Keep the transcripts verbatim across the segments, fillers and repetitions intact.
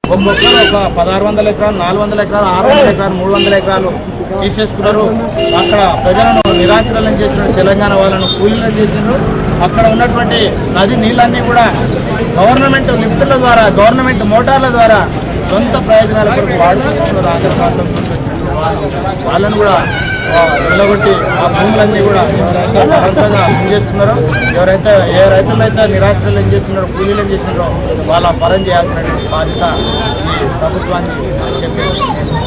ఒక్కొక్కరు ఒక పదహారు వందల ఎకరాలు నాలుగు వందల ఎకరాలు ఆరు వందల ఎకరాలు మూడు వందల ఎకరాలు తీసేసుకున్నారు. అక్కడ ప్రజలను నిరాశ్రయం చేస్తున్నారు. తెలంగాణ వాళ్ళను కూలీలు చేసినారు. అక్కడ ఉన్నటువంటి నది నీళ్ళన్నీ కూడా గవర్నమెంట్ లిఫ్టుల ద్వారా గవర్నమెంట్ మోటార్ల ద్వారా సొంత ప్రయోజనాల కొరకు వాడుకుంటున్నారు. ఆంధ్ర ప్రాంతం నుంచి వచ్చినటువంటి వాళ్ళను కూడా నిలబెట్టి ఆ భూములన్నీ కూడా ఎవరైతే బలంగా చేస్తున్నారో ఎవరైతే ఏ రైతులైతే నిరాశ్రయం చేస్తున్నారో కూలీలు ఏం చేస్తున్నారో వాళ్ళ పరం చేయాల్సినటువంటి బాధ్యత ఈ ప్రభుత్వాన్ని చెప్పేసి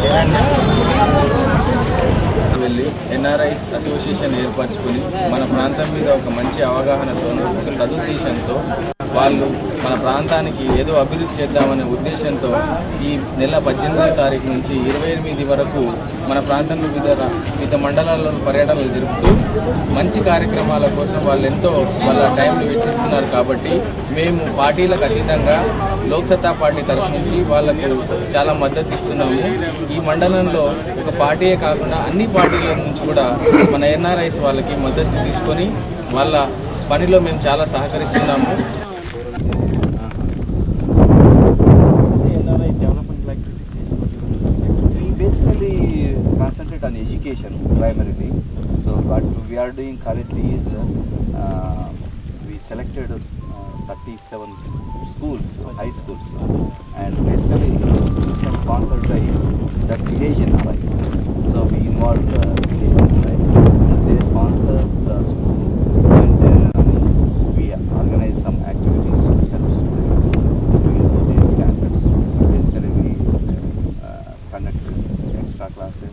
వెళ్ళి ఎన్ఆర్ఐస్ అసోసియేషన్ ఏర్పరచుకొని మన ప్రాంతం మీద ఒక మంచి అవగాహనతోనూ ఒక సదుద్దేశంతో వాళ్ళు మన ప్రాంతానికి ఏదో అభివృద్ధి చేద్దామనే ఉద్దేశంతో ఈ నెల పద్దెనిమిదవ తారీఖు నుంచి ఇరవై ఎనిమిది వరకు మన ప్రాంతంలో వివిధ వివిధ మండలాల్లో పర్యటనలు జరుపుతూ మంచి కార్యక్రమాల కోసం వాళ్ళు ఎంతో వాళ్ళ టైంను వెచ్చిస్తున్నారు. కాబట్టి మేము పార్టీలకు అతీతంగా లోక్సత్తా పార్టీ తరఫు నుంచి వాళ్ళకు చాలా మద్దతు ఇస్తున్నాము. ఈ మండలంలో ఒక పార్టీయే కాకుండా అన్ని పార్టీల నుంచి కూడా మన ఎన్ఆర్ఐస్ వాళ్ళకి మద్దతు తీసుకొని వాళ్ళ పనిలో మేము చాలా సహకరిస్తున్నాము. Concentrate on education primarily. So what we are doing currently is uh, we selected uh, thirty-seven schools, high schools, and basically these schools are sponsored by that village in Hawaii. So we involve the village in Hawaii. They sponsor the school, and uh, we organize some activities to help students to improve their standards. Basically we uh, conduct extra classes.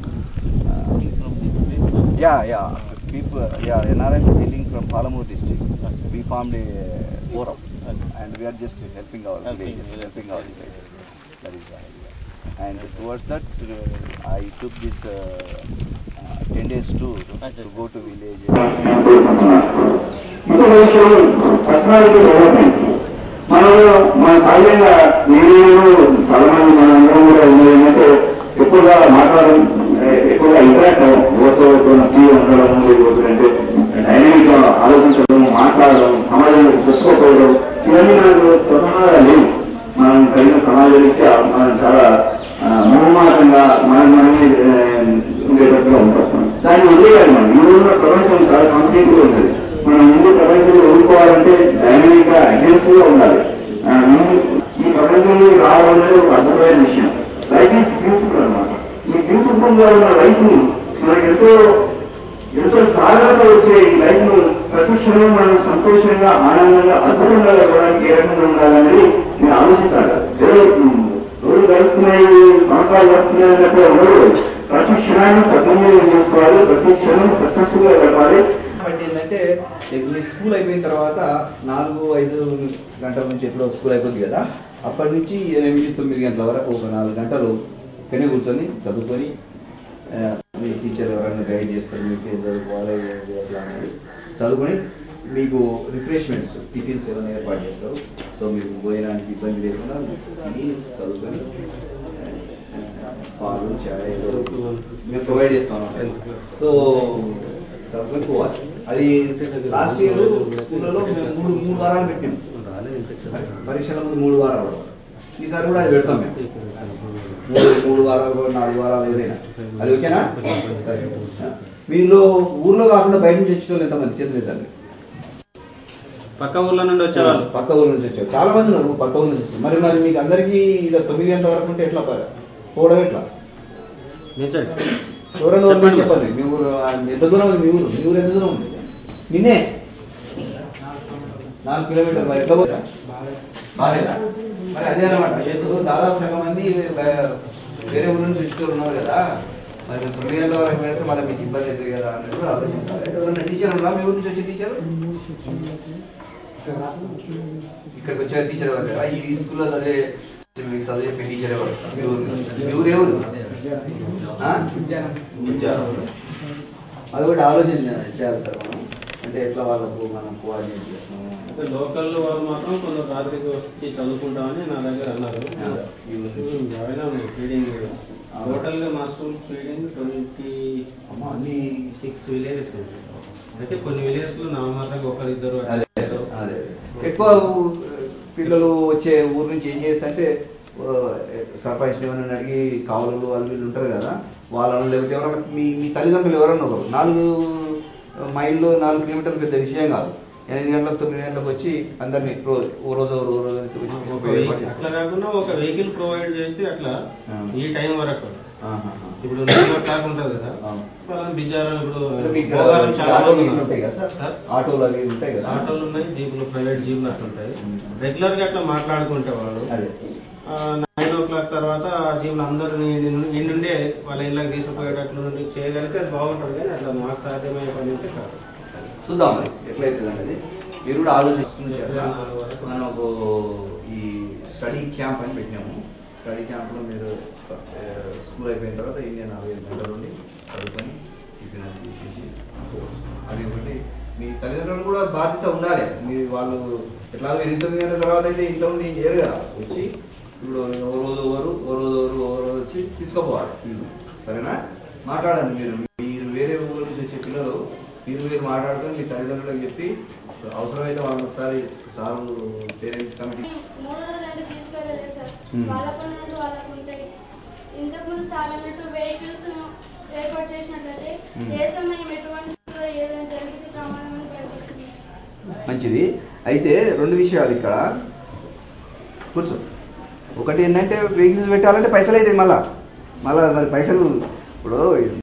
Yeah, yeah. People, yeah. N R Is hailing from Palamur district. We formed a forum, and we are just helping our villages, helping our villages. That is the idea. And towards that, uh, I took this uh, uh, ten days tour to go to villages. ఎక్కువగా interact అవ్వం ఉండడం లేకపోతుందంటే dynamic గా ఆలోచించడం మాట్లాడడం సమాజంలో తెలుసుకోకపోవడం ఇవన్నీ మనకు స్వతహాగా లేవు. మనం కలిగిన సమాజానికి మనం చాలా మొహమాటంగా మనం మనమే ఉండేటట్టుగా ఉంటాం. దాన్ని వదిలేయాలి. మనం ఈ రోజున ప్రపంచం చాలా కాంపిటేటివ్ గా ఉంటుంది. మనం ముందు ప్రపంచంలో ఎదుర్కోవాలంటే డైనమిక్ గా అగ్రెసివ్ గా ఉండాలి. ఈ ప్రపంచంలో రావడం అనేది ఒక అద్భుతమైన విషయం. లైఫ్ ఈజ్ బ్యూటిఫుల్ అన్నమాట. ఈ బ్యూటిఫుల్ గా ఉన్న లైఫ్ ని మనకు ఎంతో ఎంతో సాగరత వచ్చే ఈ లైఫ్ ను ప్రతి క్షణం మనం సంతోషంగా ఆనందంగా అద్భుతంగా గడపడానికి ఏ రకంగా ఉండాలనేది నేను ఆలోచించాలి. ఏదో రోజులు గడుస్తున్నాయి, సంవత్సరాలు గడుస్తున్నాయి అన్నప్పుడు ఉండదు. ప్రతి క్షణాన్ని సద్వినియోగం చేసుకోవాలి, ప్రతి క్షణం సక్సెస్ఫుల్ గా గడపాలి. ఏంటంటే మీ స్కూల్ అయిపోయిన తర్వాత నాలుగు ఐదు గంటల నుంచి ఎప్పుడో స్కూల్ అయిపోతుంది కదా, అప్పటి నుంచి ఎనిమిది తొమ్మిది గంటల వరకు ఒక నాలుగు గంటలు ఇక్కడే కూర్చొని చదువుకొని మీ టీచర్ ఎవరైనా గైడ్ చేస్తారు, మీకు ఏం చదువుకోవాలి అట్లా అనేది చదువుకొని మీకు రిఫ్రెష్మెంట్స్ టిఫిన్స్ ఏమైనా ఏర్పాటు చేస్తారు. సో మీకు పోయడానికి ఇబ్బంది లేకుండా చదువుకొని పాలు చాయ్ మేము ప్రొవైడ్ చేస్తాం. సో చదువుకొని పోవాలి. అది లాస్ట్ ఇయర్ స్కూళ్ళలో మేము మూడు మూడు వారాలు పెట్టాము. పరీక్షల ముందు మూడు వారాలు, ఈసారి కూడా అది పెడతాం మేము. మూడు మూడు వారాలు నాలుగు వారాలు ఏదైనా అది ఓకేనా? మీలో ఊర్లో కాకుండా బయట నుంచి వచ్చేవాళ్ళు ఎంతమంది చేతులు ఎత్తండి. పక్క ఊర్ల నుండి వచ్చేవాళ్ళు, పక్క ఊర్ల నుంచి వచ్చేవాళ్ళు చాలా మంది ఉన్నారు. పక్క ఊర్ల నుంచి మరి మరి మీకు అందరికీ ఇలా తొమ్మిది గంటల వరకు ఉంటే ఎట్లా పోవడం ఎట్లా? ఎవరైనా చెప్పండి. మీ ఊరు ఎంత దూరం ఉంది? మీ ఊరు మీ ఊరు ఎంత దూరం ఉంది? నిన్నే నాలుగు కిలోమీటర్. మరి ఎట్లా పోతా బాగాలేదా? మరి అదే అనమాట. ఇప్పుడు దాదాపు సగం మంది వేరే ఊరు నుంచి వచ్చేవాళ్ళు ఉన్నారు కదా, మరి తొమ్మిది గంటల వరకు పెడితే మళ్ళీ మీకు ఇబ్బంది అవుతుంది కదా అన్నట్టు కూడా ఆలోచించాలి. ఎవరైనా టీచర్ ఉందా మీ ఊరు నుంచి వచ్చే టీచర్? ఇక్కడికి వచ్చే టీచర్ ఎవరు కదా? ఈ స్కూల్లో అదే మీకు చదివే చెప్పే టీచర్ ఎవరు? మీ ఊరు మీ ఊరు ఎవరు? అది ఒకటి ఆలోచన చేయాలి సార్ మనం. అంటే ఎట్లా వాళ్ళకు మనం కోఆర్డినేట్ చేస్తాము. లోకల్ వాళ్ళు మాత్రం కొందరు రాత్రికి వచ్చి చదువుకుంటామని నా దగ్గర అన్నారు. బాగానే ఉంది ఫీడింగ్. టోటల్ గా మా స్కూల్ ఫీడింగ్ ట్వంటీ అన్ని సిక్స్ విలేజెస్ ఉంటాయి. అయితే కొన్ని విలేజెస్ లో నామమాత్రంగా ఒకరిద్దరు. ఎక్కువ పిల్లలు వచ్చే ఊరు నుంచి ఏం చేయొచ్చు అంటే సర్పంచ్ ఏమైనా అడిగి కావులు వాళ్ళు వీళ్ళు ఉంటారు కదా, వాళ్ళని లేకపోతే ఎవరైనా మీ మీ తల్లిదండ్రులు ఎవరన్నా ఒకరు నాలుగు మైళ్ళు నాలుగు కిలోమీటర్లు పెద్ద విషయం కాదు. ఎనిమిది గంటలకు తొమ్మిది గంటలకు వచ్చి అందరినీ ఓ రోజు ఓ రోజు అట్లా కాకుండా ఒక వెహికల్ ప్రొవైడ్ చేస్తే అట్లా ఈ టైం వరకు ఇప్పుడు నైన్ ఓ క్లాక్ ఉంటుంది కదా, బిజారం ఇప్పుడు ఆటోలు అవి ఉంటాయి కదా, ఆటోలు ఉన్నాయి, జీపులు ప్రైవేట్ జీపులు అట్లా ఉంటాయి. రెగ్యులర్ గా అట్లా మాట్లాడుకుంటే వాళ్ళు నైన్ ఓ క్లాక్ తర్వాత జీవులు అందరినీ ఇండుండే వాళ్ళ ఇళ్ళకి తీసుకుపోయేటట్లు చేయగలిగితే అది బాగుంటుంది. కానీ అట్లా మాకు సాధ్యమయ్యే పని అయితే కాదు. చూద్దాం మరి ఎట్లయితుంది అనేది. మీరు కూడా ఆలోచిస్తున్నారు. మనం ఒక ఈ స్టడీ క్యాంప్ అని పెట్టినాము. స్టడీ క్యాంప్లో మీరు స్కూల్ అయిపోయిన తర్వాత ఇండియన్ నాలుగైదు గంటల నుండి చదువుకొని టిఫిన్ అది తీసేసి అది ఒకటి. మీ తల్లిదండ్రులు కూడా బాధ్యత ఉండాలి. మీ వాళ్ళు ఎట్లా ఎనిమిది తొమ్మిది గంటల తర్వాత అయితే ఇంట్లో ఉండి చేయరు కదా, వచ్చి ఇప్పుడు ఓ రోజు ఎవరు ఓ రోజు ఎవరు ఓ రోజు వచ్చి తీసుకుపోవాలి. సరేనా? మాట్లాడండి. మీరు మీరు వేరే ఊరు నుంచి వచ్చే పిల్లలు మీరు మీరు మాట్లాడుకొని మీ తల్లిదండ్రులకు చెప్పి అవసరమైతే వాళ్ళని ఒకసారి సారు పేరెంట్ కమిటీ మూడు రోజులు అంటే తీసుకోలేదు సార్. వాళ్ళ పనులు వాళ్ళకు ఉంటాయి. ఇంతకుముందు సార్ అన్నట్టు వెహికల్స్ ఏర్పాటు చేసినట్లయితే ఏ సమయం ఎటువంటి ఏదైనా జరిగితే ప్రమాదం కనిపిస్తుంది. మంచిది. అయితే రెండు విషయాలు ఇక్కడ కూర్చో. ఒకటి ఏంటంటే వెహికల్స్ పెట్టాలంటే పైసలు అవుతాయి. మళ్ళా మళ్ళీ మరి పైసలు ఇప్పుడు